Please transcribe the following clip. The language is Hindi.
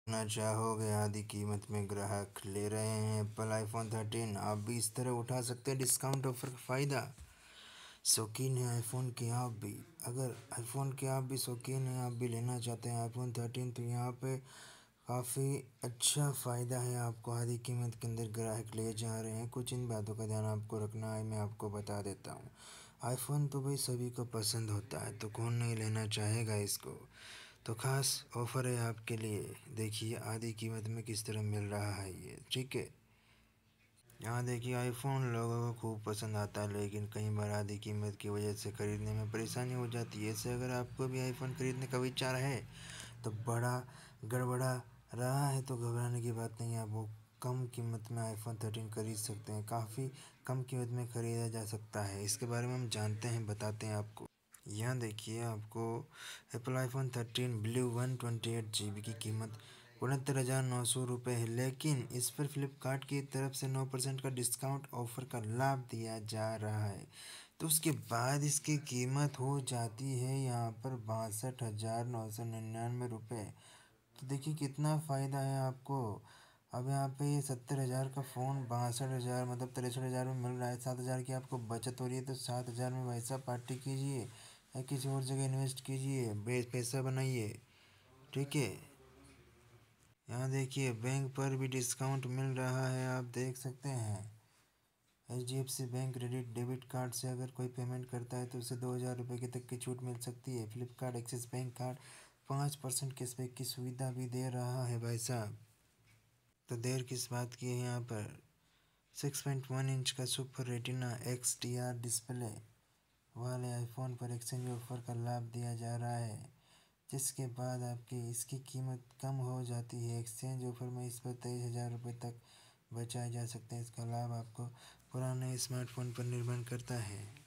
ना चाहोगे आधी कीमत में ग्राहक ले रहे हैं एप्पल आईफोन 13। आप भी इस तरह उठा सकते हैं डिस्काउंट ऑफर का फ़ायदा। शौकीन है आईफोन के आप भी, अगर आईफोन के आप भी शौकीन हैं, आप भी लेना चाहते हैं आईफोन 13, तो यहाँ पे काफ़ी अच्छा फ़ायदा है आपको। आधी कीमत के अंदर ग्राहक ले जा रहे हैं। कुछ इन बातों का ध्यान आपको रखना है, मैं आपको बता देता हूँ। आईफोन तो भाई सभी को पसंद होता है, तो कौन नहीं लेना चाहेगा इसको। तो ख़ास ऑफ़र है आपके लिए। देखिए आधी कीमत में किस तरह मिल रहा है ये, ठीक है। यहाँ देखिए आईफोन लोगों को खूब पसंद आता है, लेकिन कई बार आधी कीमत की वजह से ख़रीदने में परेशानी हो जाती है। ऐसे अगर आपको भी आईफोन ख़रीदने का विचार है तो बड़ा गड़बड़ा रहा है, तो घबराने की बात नहीं है। आप वो कम कीमत में आईफोन 13 खरीद सकते हैं। काफ़ी कम कीमत में ख़रीदा जा सकता है। इसके बारे में हम जानते हैं, बताते हैं आपको। यहाँ देखिए आपको एप्पल आईफोन 13 ब्लू 128 GB की कीमत 69,900 रुपये है, लेकिन इस पर फ्लिपकार्ट की तरफ से 9% का डिस्काउंट ऑफ़र का लाभ दिया जा रहा है। तो उसके बाद इसकी कीमत हो जाती है यहाँ पर 62,999 रुपये। तो देखिए कितना फ़ायदा है आपको। अब यहाँ पे ये 70,000 का फ़ोन 62,000 मतलब 63,000 में मिल रहा है। 7,000 की आपको बचत हो रही है, तो 7,000 में भाई साहब पार्टी कीजिए या किसी और जगह इन्वेस्ट कीजिए, पैसा बनाइए, ठीक है। यहाँ देखिए बैंक पर भी डिस्काउंट मिल रहा है, आप देख सकते हैं। HDFC bank credit debit card से अगर कोई पेमेंट करता है तो उसे 2,000 रुपये की तक की छूट मिल सकती है। Flipkart Axis bank card 5% cashback की सुविधा भी दे रहा है भाई साहब। तो देर किस बात की है। यहाँ पर 6.1 इंच का सुपर रेटिना XDR डिस्प्ले वाले आईफोन पर एक्सचेंज ऑफर का लाभ दिया जा रहा है, जिसके बाद आपकी इसकी कीमत कम हो जाती है। एक्सचेंज ऑफर में इस पर 23,000 रुपये तक बचाए जा सकते हैं। इसका लाभ आपको पुराने स्मार्टफोन पर निर्भर करता है।